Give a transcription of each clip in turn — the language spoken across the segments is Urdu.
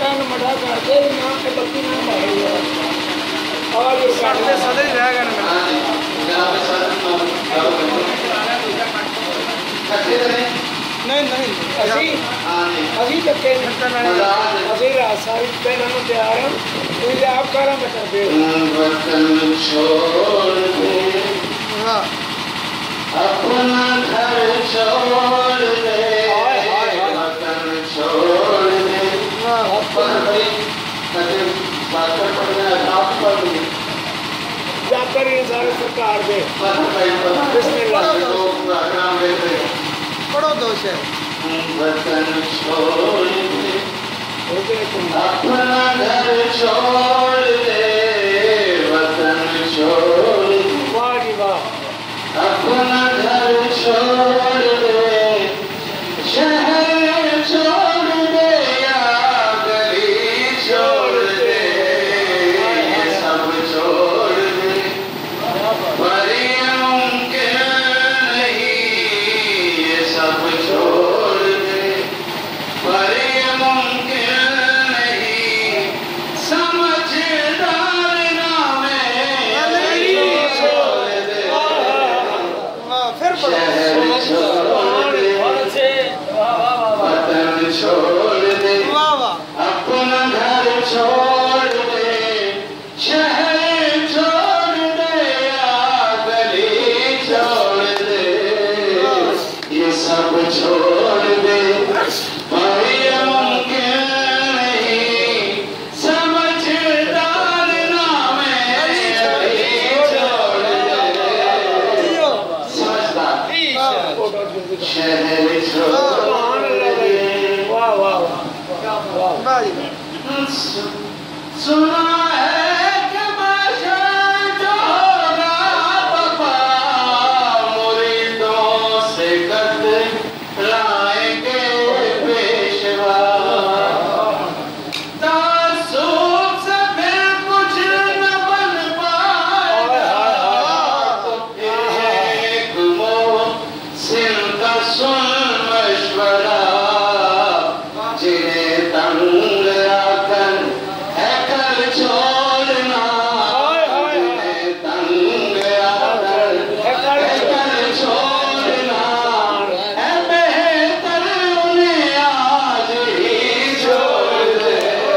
کن مٹا کر کے نام کے بلکی نام بھائی ہے اور صدر ہی رہ گئے نہیں ابھی تک ابھی ساری پہلے تیار ہیں تو آپ کارا بتا دے وطن چھوڑ دے اپنا گھر چھوڑ دے وطن چھوڑ دے جاکر یہ سارے سرکار دے بسم اللہ پڑھو دو شہر وطن چھوڑ دے اپنا گھر چھوڑ دے وطن چھوڑ دے واہ جی واہ اپنا گھر چھوڑ دے شہر چھوڑ دے یا گلی چھوڑ دے یہ سب چھوڑ دے پر یہ ممکن نہیں یہ سب چھوڑ دے پر یہ ممکن نہیں سمجھدار نام علی چھوڑ دے پھر پڑھو شہر چھوڑ دے وطن چھوڑ دے واہ واہ اپنا گھر چھوڑ دے شہر چھوڑ دے یا گلی چھوڑ دے یہ سب چھوڑ دے پر یہ ممکن نہیں سمجھدار نام علی چھوڑ دے سمجھدار شہر چھوڑ دے واہ واہ واہ بھائی سنا ہے کہ بشر جو ہوگا بپا مریدوں سے قد لائیں گے پیشوا تعصب سے پھر کچھ نہ بن پائے تو ایک محسن کا سن مشورہ جنہیں تنگ آ کر ہے کر چھوڑنا جنہیں تنگ آ کر ہے کر چھوڑنا ہے بہتر انہیں آج ہی چھوڑ دے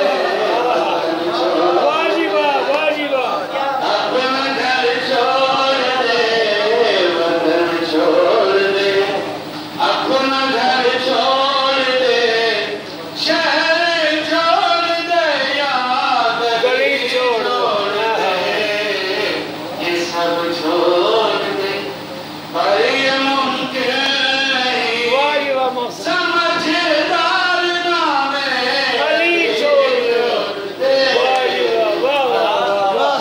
واہ جی واہ واہ جی واہ اپنا گھر چھوڑ دے وطن چھوڑ دے اپنا گھر چھوڑ دے شہر چھوڑ دے یا گلی چھوڑ دے یہ سب چھوڑ دے پر یہ ممکن نہیں واہ جی واہ محسن سمجھدار نام علی چھوڑ دے واہ جی واہ واہ واہ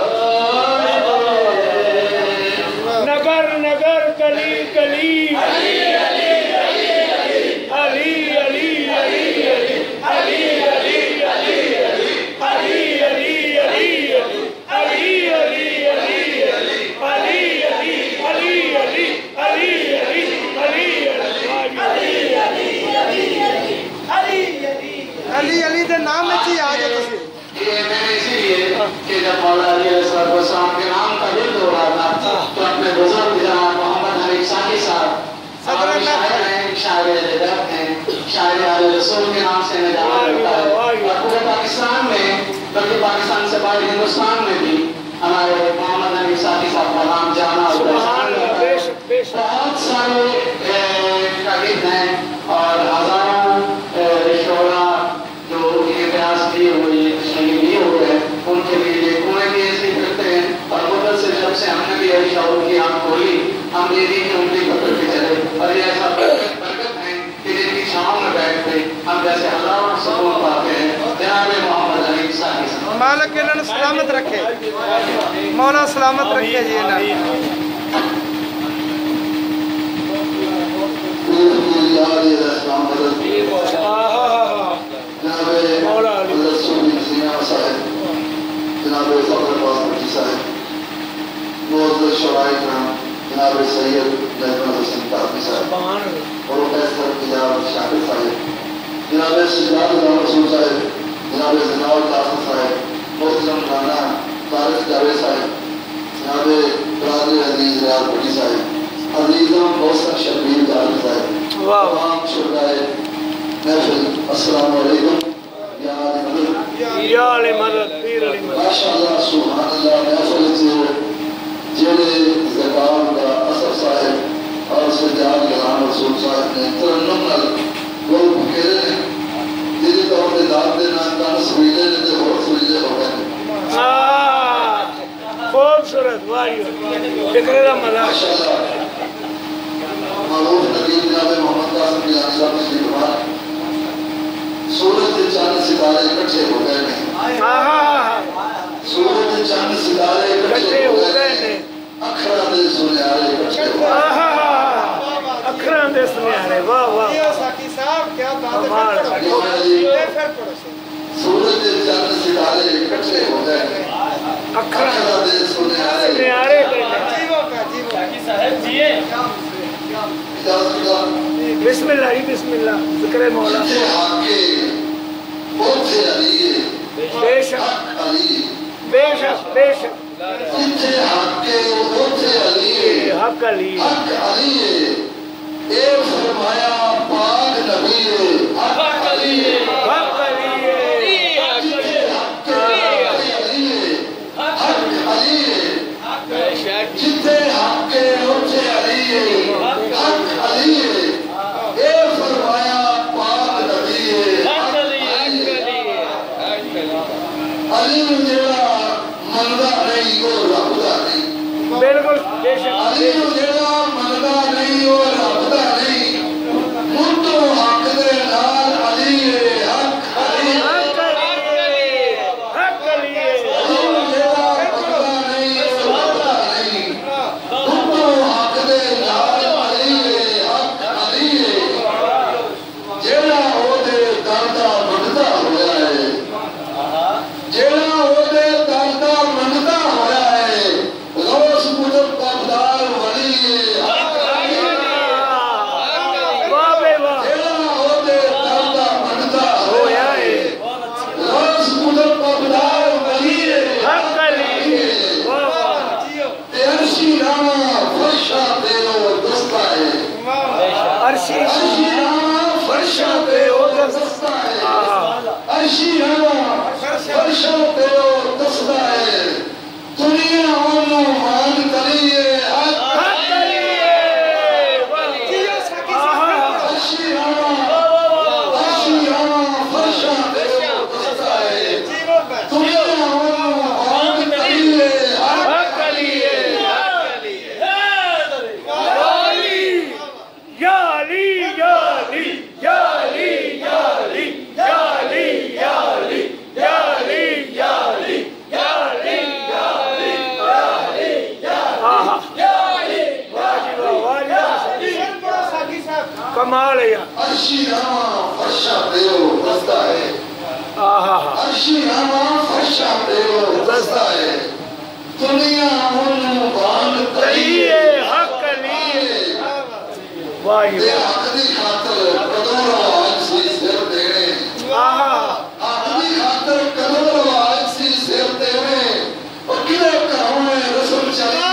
نگر نگر گلی گلی علی علی علی علی علی علی علی علی علی علی علی علی علی علی علی علی دے نام میں چی آ جائے تسی یہ میں نے اسی لیے کہ جب مولا علیہ السلام کے نام کا ذکر ہو رہا تھا تو اپنے بزرگ جناب محمد حنیف ساقی صاحب ہمارے شاعر ہیں شاعر ادب ہیں شاعر آل رسول کے نام سے انہیں جانا جاتا ہے اور پورے پاکستان میں بلکہ پاکستان سے باہر ہندوستان میں بھی ہمارے محمد حنیف ساقی صاحب کا نام جانا اور پہچانا جاتا ہے بہت سارے شاگرد ہیں اور ہزاروں رشتہ جو یہ پیاس دیے ہوئے تشریح دیے ہوئے ہیں ان کے لیے یہ کنویں بھی ایسے ہی کرتے ہیں اور مدد سے جب سے ہم نے بھی یہی شعور کی آنکھ کھولی ہم یہ دین کی انگلی پکڑ کے چلے اور یہ ایسا برکت ہے کہ جن کی چھاؤں میں بیٹھ کے ہم جیسے ہزاروں سکون پاتے ہیں جناب محمد حنیف ساقی صاحب مالک انہوں سلامت رکھے مولا سلامت رکھے جی انہوں جناب فخر عباس بٹی صاحب معزز شرائع کرام جناب سید جیدمن حسین کافی صاحب اور پروفیسر حجاب شاکر صاحب جناب سجاد اللہ رسول صاحب یا علی مدد پیر علی مدد ماشاءاللہ سبحان اللہ محفل سے جڑے زبان کا اثر صاحب اور سجاد گرام رسول صاحب نے ترنم نال گل پکیرے نے جی طور پہ داد دینا کان سویلے نے دے اور سویلے ہو گئے خوبصورت واری فکر دا مزہ ماشاءاللہ معروف نبی جناب محمد قاسم گیلانی صاحب کی فرمان سورج کے چاند ستارے اکٹھے ہو گئے ہیں سورج کے چاند ستارے اکٹھے ہو گئے ہیں اکھراں دے سنیارے اکٹھے ہو گئے ہیں اکھراں دے سنیارے واہ واہ ساکی صاحب کیا بات ہے پھر پڑھو سورج کے چاند ستارے اکٹھے ہو گئے ہیں اکھراں دے سنیارے ساکی صاحب جیے بسم اللہ بسم اللہ ذکر مولا بے شک بے شک بے شک حق علی فرمایا پاک نبی حق علی حق علی جتے حق اوچے علی حق علی اے فرمایا پاک نبی حق علی علی جڑا مندا نہیں وہ رب دا نہیں بالکل بے شک علی جڑا مندا نہیں وہ رب دا نہیں منتو حق دے نال علی حق علی حق علی حق علی کمال ہے عرشی راما فرشا دیو دستا ہے عرشی راما فرشا دیو دستا ہے دنیا ان بان کریے حق لیے واہ دے حق دی خاطر قدر آج سی سر دینے حق دی خاطر قدر آج سی سر دینے اور کلے کروں میں رسول چلیے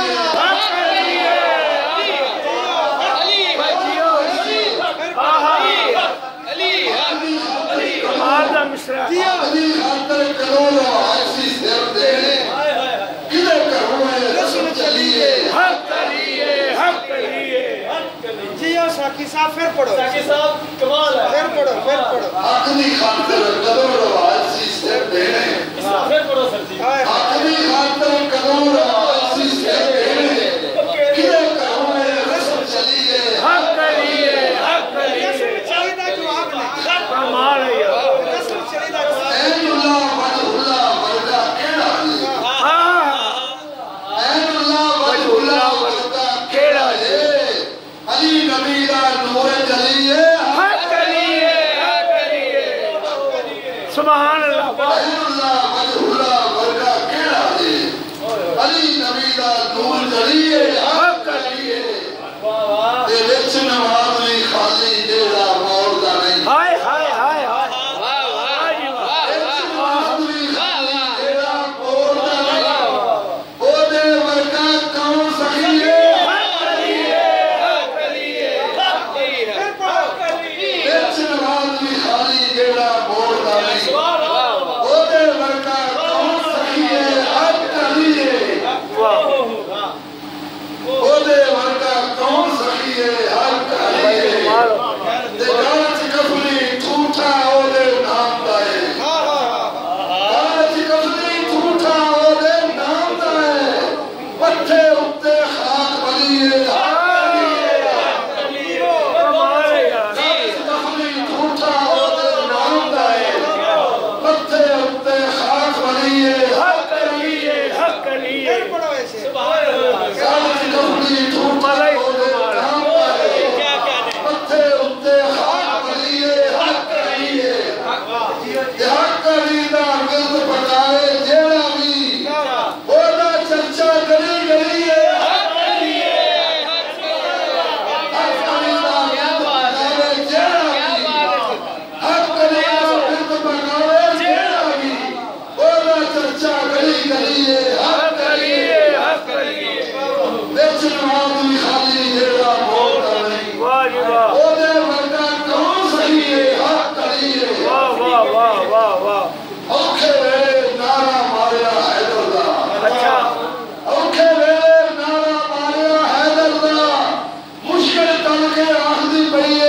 علی خاطر کروڑوں آجزی سر دینے کدھر کروں میں رسول چلیے حق علیے حق علیے جی ساکی صاحب پھر پڑھو ساکی صاحب کمال ہے پھر پڑھو علی خاطر کروڑوں آجزی سر دینے پھر پڑھو سر جی علی خاطر کروڑوں آجزی سر دینے کدھر کروں میں رسول چلیے حق علیے حق علیے چاہیدہ جواب نہیں کمال ہے رسول چاہیدہ جواب این اللہ وجہ اللہ ورگا کیڑا ہے این اللہ وجہ اللہ ورگا کیڑا ہے علی نبی دا نور جلیے حق علیے حق علیے سبحان اللہ این اللہ وجہ اللہ ورگا کیڑا ہے علی نبی دا نور جلیے حق علیے تے وچ نماز بھی خالی جیڑا موڑ دا نہیں ہائے ہائے ہائے ہائے خالی جیڑا موڑ دا نہیں واہ واہ اوکھے ویلے نعرہ ماریا حیدر دا اچھا اوکھے ویلے نعرہ ماریا حیدر دا مشکل تل کے آخری پئیے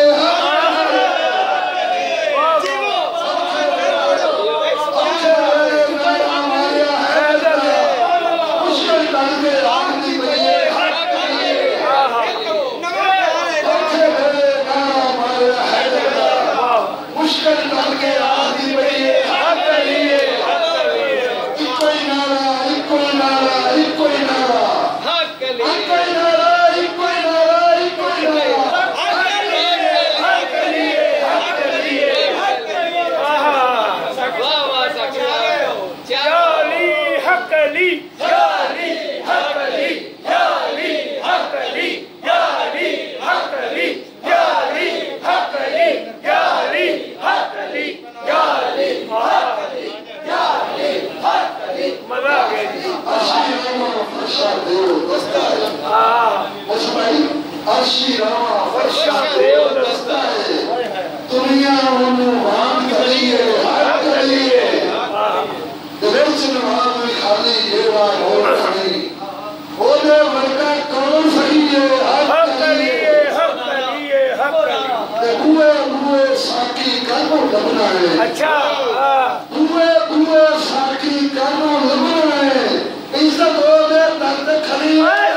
اچھا بوئے بوئے ساکی کرنا لبنا ہے عزت ہو دے درد کھلی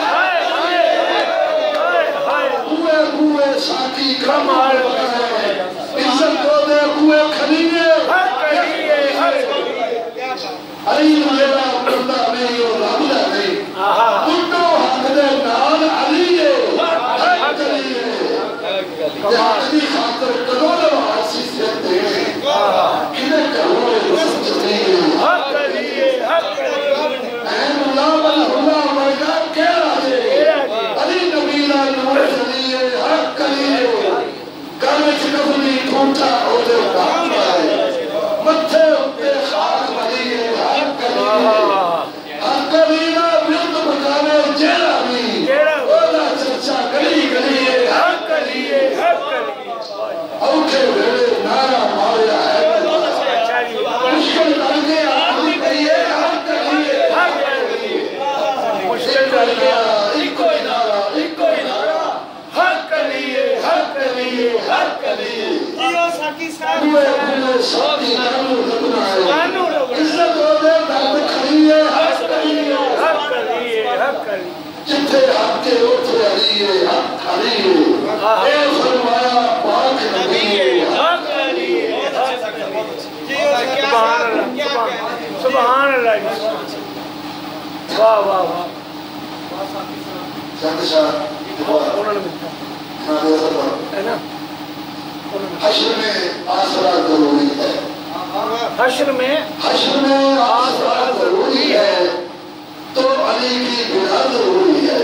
بوئے بوئے ساکی کرنا لبنا ہے عزت ہو دے بوئے کھلی علی میرا بردہ میں یہ رابطہ نہیں بردو حق دے نال علی ہے حق علی ہے جہاں خاطر کدو لباسی سے دے کنے کروے رسطنی حق علی ہے حق علی اہم اللہ والہلا ورگا کہہ رہے علی نبیلہ نور علی ہے حق علی ہے گرمچ کفنی ٹھونٹا ہو دے کام آئے متھے اپنے خاک علی ہے حق علی ہے حق علی نہ بیت مکانے جیرہ بھی اولا چرچا گلی گلی ہے حق علی ہے حق علی اوکے ویلے نعرہ ماریا ہے مشکل درگے آدھی کہیے حق علی ہے حق علی مشکل درگے ایکوئی نعرہ حق علی ہے حق علی ہے حق علی یہ ساکی صاحب ہوئے ہوئے ساتھی کانو لگنا ہے عزت ہو دے درد کھلی ہے حق علی ہے حق علی ہے حق علی جتھے حق کے اٹھے علی ہے حق علی ہے اے فرمایا پاک نبی ہے حق علی ہے سبحان اللہ سبحان اللہ واہ واہ واہ چند شاہ انہوں نے ملتا ہے نا حشر میں آسرا ضروری ہے حشر میں آسرا ضروری ہے تو علی کی بلا ضروری ہے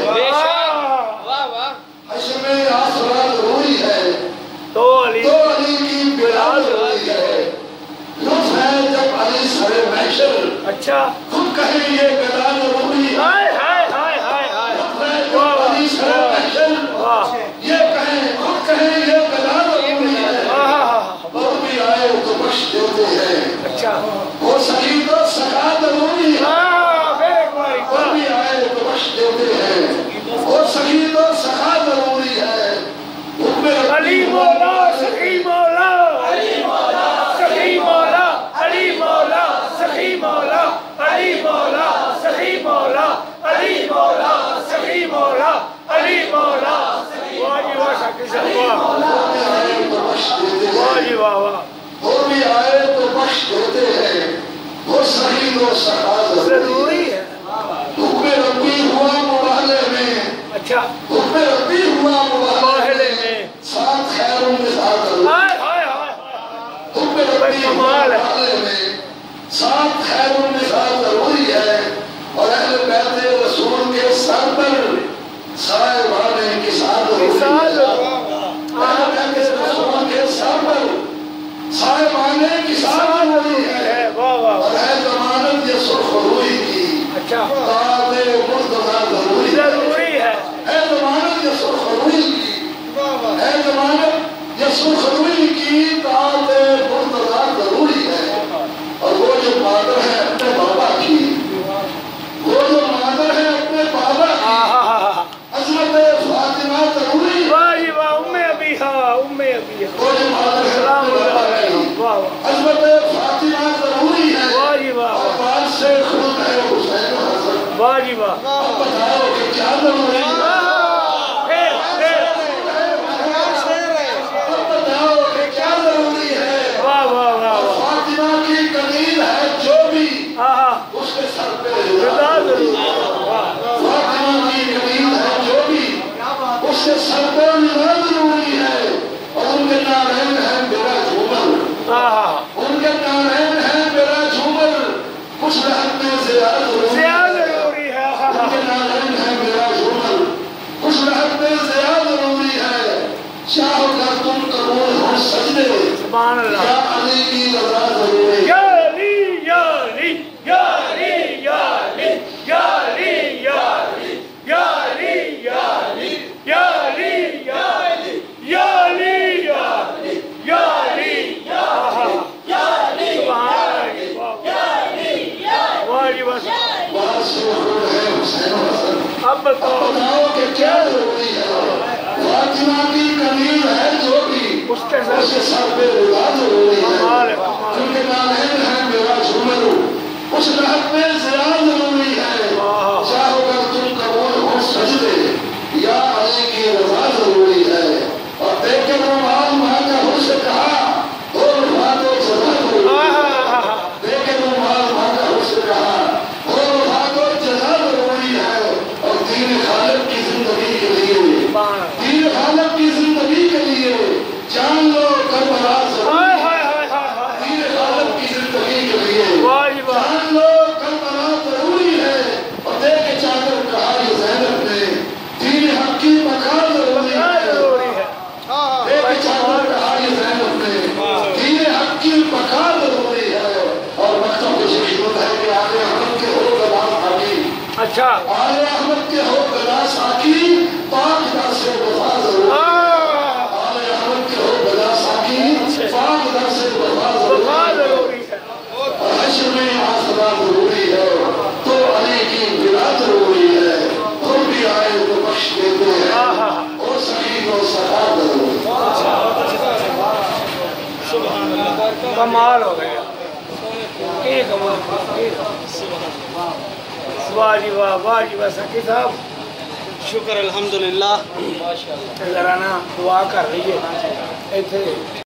حشر میں آسرا ضروری ہے تو علی کی بلا ضروری ہے لطف ہے جب علی سر محشر اچھا خود کہیں یہ بلا ضروری ہے ہائے ہائے ہائے ہائے ہائے علی سر محشر یہ کہیں خود کہیں یہ بلا ضروری ہے وہ بھی آئے تو بخش دیتے ہیں اچھا وہ سخی تو سخا ضروری ہے وہ بھی آئے تو بخش دیتے ہیں وہ سخی تو سخا ضروری ہے علی مولا سخی مولا علی مولا سخی مولا علی مولا سخی مولا علی مولا سخی مولا علی مولا سخی مولا علی مولا واہ جی واہ ساکی صاحب واہ جی واہ واہ وہ بھی آئے تو بخش دیتے ہیں وہ سخی تو سخا ضروری ہے حکم ربی ہوا مباہلے میں اچھا حکم ربی ہوا مباہلے میں ساتھ خیر النساء ضروری ہائے ہائے ہائے حکم ربی مباہلے میں ساتھ خیر النساء ضروری ہے اور اہل بیت رسول کے سر پر صاحبان انکسار ضروری ہے اہل بیت رسول کے سر پر صاحبان انکسار ضروری ہے اور ہے ضمانت یہ سرخروئی کی اچھا طاعت مرتضی ضروری ہے ضمانت یہ سرخروئی کی ہے ضمانت یہ سرخروئی کی طاعت مرتضی ضروری ہے واہ جی واہ بتاؤ کہ کیا ضروری ہے بتاؤ کہ کیا ضروری ہے واہ واہ واہ فاطمہ کی قلیل ہے جو بھی اس کے سر پہ رضا ضرور فاطمہ کی قلیل ہے جو بھی اس کے سر پہ رضا ضروری ہے اور ان کے نارین ہے میرا جھومر ان کے نارین ہے میرا جھومر کچھ رحمت میں زیادہ ضروری ہے ان کے نارین ہے میرا جھومر کچھ رحمت میں زیادہ ضروری ہے چاہو کر تم قبول ہو سجدے سبحان اللہ یا علی کی رضا ضروری ہے یا علی یا علی یا علی یا علی یا علی یا علی یا علی یا علی یا علی یا علی یا علی یا علی یا علی یا علی سبحان اللہ واہ جی بس بات شروع ہے حسین و حسن اب بتاؤ بتاؤ کہ کیا ضروری ہے فاطمہ کی قلیل ہے جو بھی اس کے اس کے سر پہ رضا ضروری ہے ان کے نارین ہے میرا جھومر اس رحمت میں زیادہ ضروری ہے چاہو کر تم قبول ہو سجدے یا علی کی رضا ضروری ہے اور دیکھ کے روحان وہاں کا ہو سے کہا وہ رفات و جزا ضروری ہے دیکھ کے روحان وہاں کا ہو سے کہا وہ رفات و جزا ضروری ہے اور دین خالق کی زندگی کے لیے دین خالق کی زندگی کے لیے جان لو کربلا ضروری ہے دین خالق کی زندگی کے لیے واہ جی واہ جان لو کربلا ضروری ہے اور دیکھ کے چادر کہا یہ زینب نے دین حق کی مقام ضروری ہے دیکھ کے چادر کہا یہ زینب نے دین حق کی مقام ضروری ہے اور مکتب کو شکیمت ہے کہ آل احمد کے ہو گلا ساکی اچھا آل احمد کے ہو گلا ساکی پاک در سے وفا ضروری ہے آل احمد کے ہو گلا ساکی پاک در سے وفا ضروری ہے اور حشر میں آسرا ضروری ہے تو علی کی بلا ضروری ہے تو بھی آئے تو بخش دیتے ہیں اور سخی و صفا ضروری ہے کمال ہو گیا ایک کمال واہ جی واہ واہ جی واہ سکی صاحب شکر الحمدللہ ذرا نا دعا کر رہی ہے ایتھے